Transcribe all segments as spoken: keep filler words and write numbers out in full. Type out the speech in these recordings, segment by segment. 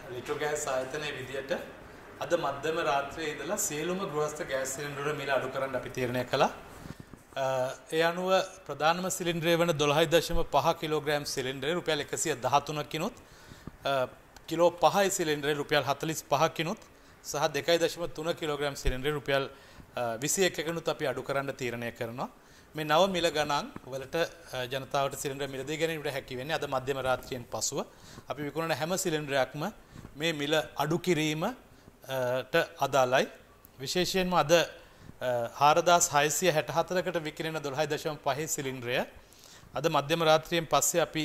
Litro gas ආයතනයේ විදියට අද මධ්‍යම රාත්‍රියේ ඉඳලා සියලුම ගෘහස්ත ගෑස් සිලින්ඩර මිල අඩු කරන්න අපි තීරණය කළා. ඒ අනුව ප්‍රධානම සිලින්ඩරය වන දොළහ දශම පහ කිලෝග්‍රෑම් සිලින්ඩරය රුපියල් එකසිය දහතුනකිනුත් කිලෝ පහයි සිලින්ඩරය රුපියල් හතළිස් පහකිනුත් සහ දෙකයි දශම තුන කිලෝග්‍රෑම් සිලින්ඩරය රුපියල් විසි එකකිනුත් අපි අඩු කරන්න තීරණය කරනවා. මේ නව මිල ගණන් වලට ජනතාවට සිලින්ඩර් මිල දී ගැනීමට හැකි වෙන්නේ අද මධ්‍යම රාත්‍රියෙන් පසුව. අපි විකුණන හැම සිලින්ඩරයක්ම මේ මිල අඩු කිරීමට අදාළයි. විශේෂයෙන්ම අද හාරදාස් හයසිය හැට හතරකට විකිණෙන දොළහ දශම පහ සිලින්ඩරය අද මධ්‍යම රාත්‍රියෙන් පස්සේ අපි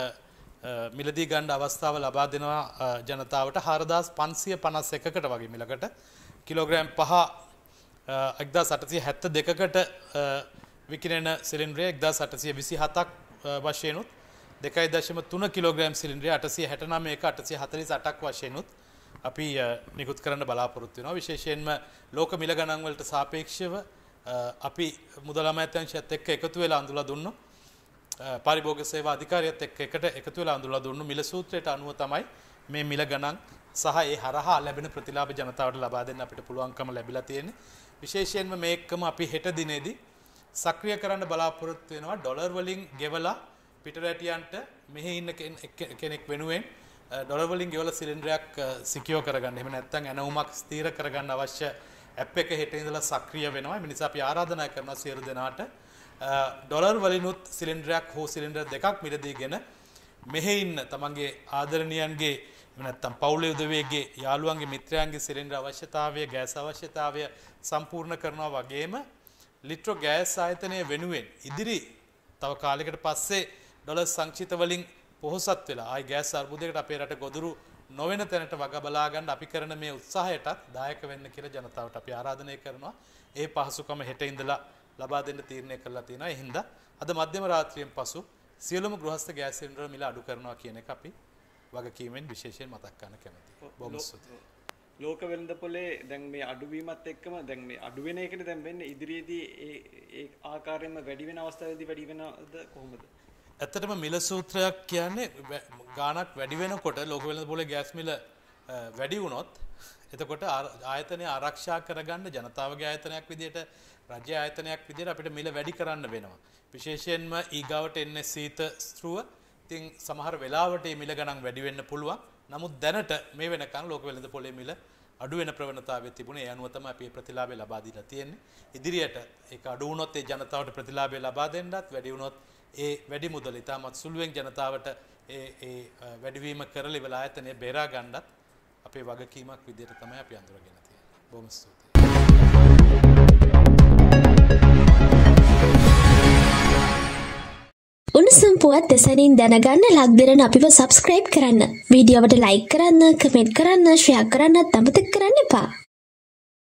මිලදී ගන්න අවස්ථාව ලබා දෙනවා ජනතාවට හාරදාස් පන්සිය පනස් එකකට වගේ මිලකට කිලෝග්‍රෑම් පහ එක්දාස් අටසිය හැත්තෑ දෙකකට විකිණෙන සිලින්ඩරය එක්දාස් අටසිය විසි හතක් වශයෙන්ුත් දෙකයි දශම තුන කිලෝග්‍රෑම් සිලින්ඩරය අටසිය හැට නවයක අටසිය හතළිස් අටක් වශයෙන්ුත් අපි නිකුත් කරන්න බලාපොරොත්තු වෙනවා. විශේෂයෙන්ම ලෝක මිල ගණන් වලට සාපේක්ෂව අපි මුදල් අමාත්‍යාංශයත් එක්ක එකතු වෙලා අඳුලා දුන්නු පාරිභෝගික සේවා අධිකාරියත් එක්ක එකට එකතු වෙලා අඳුලා දුන්නු මිල සූත්‍රයට අනුව තමයි මේ මිල ගණන් සහ ඒ හරහා ලැබෙන ප්‍රතිලාභ ජනතාවට ලබා දෙන්න අපිට පුළුවන්කම ලැබිලා තියෙන්නේ. විශේෂයෙන්ම මේකම අපි හෙට දිනේදී සක්‍රිය කරන්න බලාපොරොත්තු වෙනවා ඩොලර් වලින් ගෙවලා පිටරැටියන්ට මෙහි ඉන්න කෙනෙක් වෙනුවෙන් ඩොලර් වලින් ගෙවලා සිලින්ඩරයක් සිකියෝ කරගන්න. එහෙම නැත්නම් ඇනවුමක් ස්ථීර කරගන්න අවශ්‍ය ඇප් එක හෙට ඉඳලා සක්‍රිය වෙනවා. ඒ නිසා අපි ආරාධනා කරනවා සියලු දෙනාට ඩොලර් වලිනුත් සිලින්ඩරයක් හෝ සිලින්ඩර් දෙකක් මිලදීගෙන මෙහි ඉන්න තමන්ගේ ආදරණීයන්ගේ එහෙම නැත්නම් පවුලේ උදවියගේ යාළුවන්ගේ මිත්‍රයන්ගේ සිලින්ඩර් අවශ්‍යතාවය ගෑස් අවශ්‍යතාවය සම්පූර්ණ කරනවා වගේම ලිට්‍රෝ ගෑස් ආයතනය වෙනුවෙන් ඉදිරි තව කාලයකට පස්සේ ඩොලර් සංචිත වලින් පොහොසත් වෙලා ආයි ගෑස් අර්බුදයකට අපේ රට ගොදුරු නොවන තැනට වග බලා ගන්න අපි කරන මේ උත්සාහයටත් දායක වෙන්න කියලා ජනතාවට අපි ආරාධනය කරනවා. ඒ පහසුකම හෙට ඉඳලා ලබා දෙන්න තීරණය කරලා තියෙනවා. ඒ හින්දා අද මධ්‍යම රාත්‍රියෙන් පසු සියලුම ගෘහස්ත ගෑස් සිලින්ඩර මිල අඩු කරනවා කියන එක අපි වගකීමෙන් විශේෂයෙන් මතක් කරන්න කැමතියි. බොහොම ස්තුතියි. ලෝක වෙළඳපොලේ දැන් මේ අඩුවීමත් එක්කම දැන් මේ අඩු වෙන එකට දැන් වෙන්නේ ඉදිරියේදී ඒ ඒ ආකාරයෙන්ම වැඩි වෙන අවස්ථාවේදී වැඩි වෙනවද කොහොමද? ඇත්තටම මිල සූත්‍රයක් කියන්නේ ගාණක් වැඩි වෙනකොට ලෝක වෙළඳපොලේ ගෑස් මිල වැඩි වුණොත් එතකොට ආයතනය ආරක්ෂා කරගන්න ජනතාවගේ ආයතනයක් විදියට රජ්‍ය ආයතනයක් විදියට අපිට මිල වැඩි කරන්න වෙනවා. විශේෂයෙන්ම ඊගාවට එන්නේ සීත ස්ත්‍රුව. ඉතින් සමහර වෙලාවට මේ මිල ගණන් වැඩි වෙන්න පුළුවන්. නමුත් දැනට මේ වෙනකන් ලෝක වෙළඳපොලේ මිල අඩු වෙන ප්‍රවණතාවය තිබුණේ. ඒ අනුව තමයි අපි මේ ප්‍රතිලාභය ලබා දීලා තියෙන්නේ. ඉදිරියට ඒක අඩු වුණොත් ඒ ජනතාවට ප්‍රතිලාභය ලබා දෙන්නත් වැඩි වුණොත් ඒ වැඩි මුදල ඉතාමත් සුළුවෙන් ජනතාවට ඒ ඒ වැඩිවීම කරලා ඉවල ආයතනය බේරා ගන්නත් අපේ වගකීමක් විදිහට තමයි අපි අඳුරගෙන තියෙන්නේ. බොහොම ස්තුතියි. උණුසුම් පුවත් දෙසනින් දැනගන්න ලක් දෙරණ අපිව සබ්ස්ක්‍රයිබ් කරන්න. වීඩියෝවට ලයික් කරන්න, කමෙන්ට් කරන්න, ෂෙයා කරන්නත් අමතක කරන්න එපා.